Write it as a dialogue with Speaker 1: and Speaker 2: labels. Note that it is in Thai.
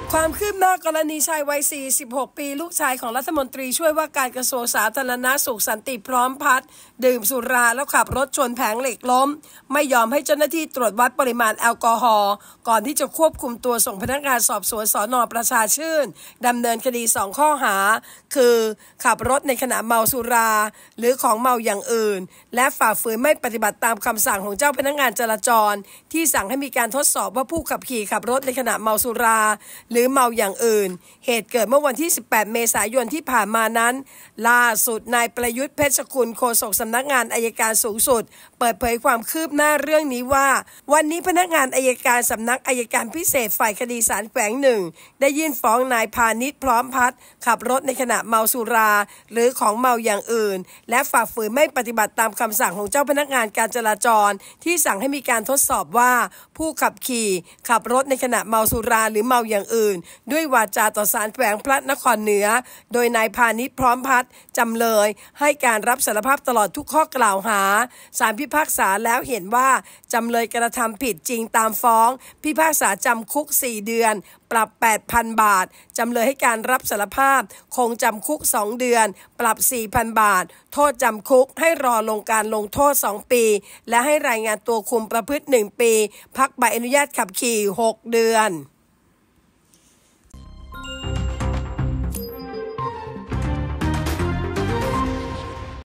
Speaker 1: ความคืบหน้ากรณีชายวัย 46 ปีลูกชายของรัฐมนตรีช่วยว่าการกระทรวงสาธารณสุขสันติพร้อมพัฒน์ดื่มสุราแล้วขับรถชนแผงเหล็กล้มไม่ยอมให้เจ้าหน้าที่ตรวจวัดปริมาณแอลกอฮอล์ก่อนที่จะควบคุมตัวส่งพนักงานสอบสวนสน.ประชาชื่นดำเนินคดี2ข้อหาคือขับรถในขณะเมาสุราหรือของเมาอย่างอื่นและฝ่าฝืนไม่ปฏิบัติตามคำสั่งของเจ้าพนักงานจราจรที่สั่งให้มีการทดสอบว่าผู้ขับขี่ขับรถในขณะเมาสุราหรือเมาอย่างอื่นเหตุเกิดเมื่อวันที่18เมษายนที่ผ่านมานั้นล่าสุดนายประยุทธ์เพชรกุลโฆษกสำนักงานอัยการสูงสุดเปิดเผยความคืบหน้าเรื่องนี้ว่าวันนี้พนักงานอัยการสำนักอัยการพิเศษฝ่ายคดีศาลแขวงหนึ่งได้ยื่นฟ้องนายพานิชพร้อมพัฒน์ขับรถในขณะเมาสุราหรือของเมาอย่างอื่นและฝ่าฝืนไม่ปฏิบัติตามคำสั่งของเจ้าพนักงานการจราจรที่สั่งให้มีการทดสอบว่าผู้ขับขี่ขับรถในขณะเมาสุราหรือเมาอย่างอื่นด้วยวาจาต่อศาลแขวงพระนครเหนือโดยนายพานิชพร้อมพัฒน์จำเลยให้การรับสารภาพตลอดทุกข้อกล่าวหาศาลพิพากษาแล้วเห็นว่าจำเลยกระทำผิดจริงตามฟ้องพิพากษาจำคุก4 เดือนปรับ 8,000 บาทจำเลยให้การรับสารภาพคงจำคุก2 เดือนปรับ 4,000 บาทโทษจำคุกให้รอลงการลงโทษ2 ปีและให้รายงานตัวคุมประพฤติ1 ปีพักใบอนุญาตขับขี่6 เดือน